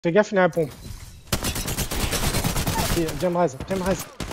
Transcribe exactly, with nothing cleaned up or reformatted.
Fais gaffe, il a la pompe. Viens me raise, viens me raise.